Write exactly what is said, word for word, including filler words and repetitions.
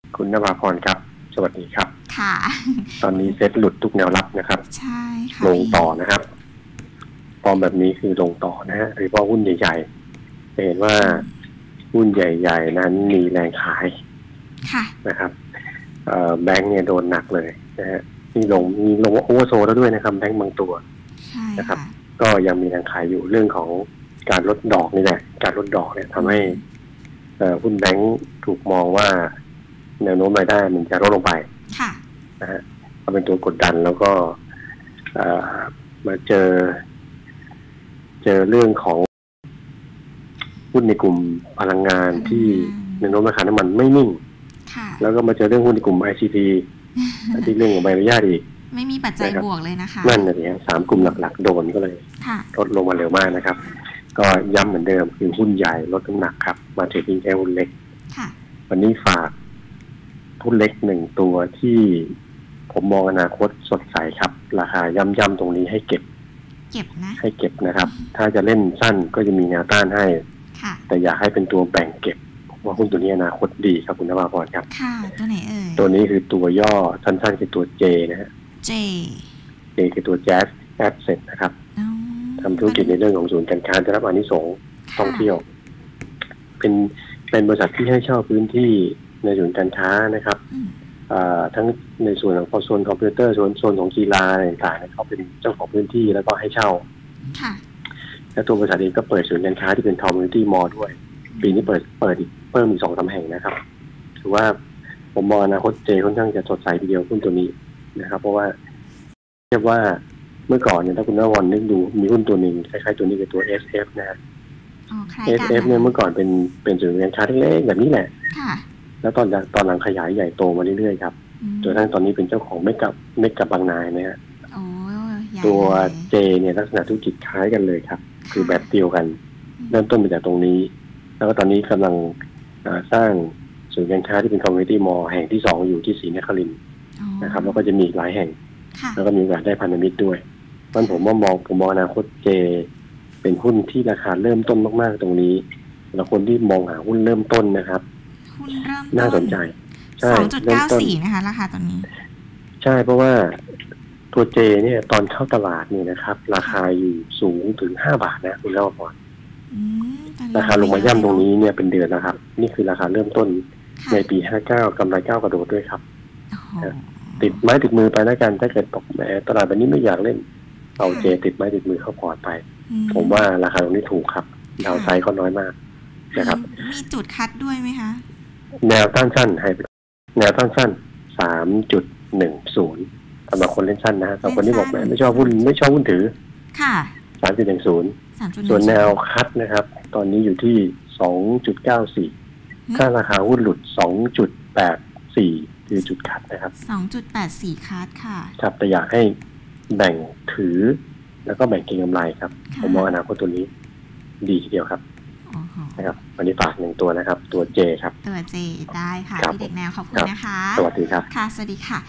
คุณนภาพรครับสวัสดีครับค่ะตอนนี้เซ็ตหลุดทุกแนวรับนะครับใช่ค่ะลงต่อนะครับฟอร์มแบบนี้คือลงต่อนะฮะโดยเฉพาะหุ้นใหญ่ๆจะเห็นว่าหุ้นใหญ่ๆนั้นมีแรงขายค่ะนะครับแบงก์เนี่ยโดนหนักเลยนะฮะมีลงมีลงโอเวอร์โซแล้วด้วยนะครับแบงก์บางตัวนะครับก็ยังมีแรงขายอยู่เรื่องของการลดดอกนี่แหละการลดดอกเนี่ยทำให้หุ้นแบงก์ถูกมองว่าแนวโน้มรายได้มันจะลดลงไปนะฮะก็เป็นตัวกดดันแล้วก็มาเจอเจอเรื่องของหุ้นในกลุ่มพลังงานที่แนวโน้มราคาน้ำมันไม่นิ่งแล้วก็มาเจอเรื่องหุ้นในกลุ่ม ไอ ซี ที ที่เรื่องของใบอนุญาตอีกไม่มีปัจจัยบวกเลยนะคะนั่นนะเนี่ยสามกลุ่มหลักๆโดนก็เลยลดลงมาเร็วมากนะครับก็ย้ำเหมือนเดิมคือหุ้นใหญ่ลดน้ำหนักครับมาเทรดดิ้งแค่หุ้นเล็กวันนี้ฝากหุ้นเล็กหนึ่งตัวที่ผมมองอนาคตสดใสครับราคาย่ำๆตรงนี้ให้เก็บเก็บนะให้เก็บนะครับถ้าจะเล่นสั้นก็จะมีแนวต้านให้แต่อยากให้เป็นตัวแบ่งเก็บว่าหุ้นตัวนี้อนาคตดีครับคุณนภาพรครับค่ะตัวไหนเอ่ยตัวนี้คือตัวย่อสั้นๆคือตัว J นะฮะ J J คือตัว Jazz Asset นะครับทำธุรกิจในเรื่องของศูนย์การค้าได้รับอานิสงส์ท่องเที่ยวเป็นเป็นบริษัทที่ให้เช่าพื้นที่ในศูนย์การค้านะครับทั้งในส่วนของโซนคอมพิวเตอร์โซนโซนของกีฬาอะไรต่างๆเขาเป็นเจ้าของพื้นที่แล้วก็ให้เช่าและตัวบริษัทเองก็เปิดศูนย์การค้าที่เป็น Community Mall ด้วยปีนี้เปิดเปิดอีกเพิ่มอีกสองสามแห่งนะครับถือว่าผมมองอนาคตเจค่อนข้างจะสดใสทีเดียวหุ้นตัวนี้นะครับเพราะว่าเรียกว่าเมื่อก่อนเนี่ยถ้าคุณนวันนึกดูมีหุ้นตัวหนึ่งคล้ายๆตัวนี้คือตัว เอส เอฟ นะฮะ เอส เอฟ เนี่ยเมื่อก่อนเป็นเป็นศูนย์การค้าเล็กๆแบบนี้แหละแล้วตอนตอนหลังขยายใหญ่โตมาเรื่อยๆครับจนทั้งตอนนี้เป็นเจ้าของเมกับเมกับบางนายนะฮะตัวเจเนี่ยลักษณะธุรกิจคล้ายกันเลยครับคือแบบเดียวกันเริ่มต้นมาจากตรงนี้แล้วก็ตอนนี้กำลังสร้างศูนย์การค้าที่เป็นคอมมูนิตี้มอลล์แห่งที่สองอยู่ที่ศรีนครินทร์นะครับแล้วก็จะมีหลายแห่งแล้วก็มีโอกาสได้พันธมิตรด้วยเพราะผมว่ามองผมมองอนาคตเจเป็นหุ้นที่ราคาเริ่มต้นมากๆตรงนี้แล้วคนที่มองหาหุ้นเริ่มต้นนะครับหุ้นเริ่มน่าสนใจใช่ สองจุดเก้าสี่ นะคะราคาตอนนี้ใช่เพราะว่าตัวเจเนี่ยตอนเข้าตลาดเนี่ยนะครับราคาอยู่สูงถึงห้าบาทนะคุณเล่าก่อนราคาลงมาย่ำตรงนี้เนี่ยเป็นเดือนนะครับนี่คือราคาเริ่มต้นในปีห้าเก้ากำไรก้าวกระโดดด้วยครับติดไม้ติดมือไปแล้วกันถ้าเกิดตกแหมตลาดแบบนี้ไม่อยากเล่นเอาเจติดไม้ติดมือเข้าพอร์ตไปผมว่าราคาตรงนี้ถูกครับดาวไซด์ก็น้อยมากนะครับมีจุดคัดด้วยไหมคะแนวต้านสั้นให้แนวต้านสั้น สามจุดหนึ่งศูนย์ สำหรับคนเล่นสั้นนะสำหรับคนที่บอกแหมไม่ชอบหุ้นไม่ชอบหุ้นถือค่ะสามจุดหนึ่งศูนย์ ส่วนแนวคัดนะครับตอนนี้อยู่ที่ สองจุดเก้าสี่ ถ้าราคาหุ้นหลุด สองจุดแปดสี่ คือจุดคัดนะครับสองจุดแปดสี่ คัดค่ะครับแต่อยากให้แบ่งถือแล้วก็แบ่งเก็งกำไรครับผมมองอนาคตตัวนี้ดีทีเดียวครับนะครับวันนี้ฝากหนึ่งตัวนะครับตัว J ครับตัว J ได้ค่ะพี่เด็กแนวขอบคุณนะคะสวัสดีครับค่ะสวัสดีค่ะ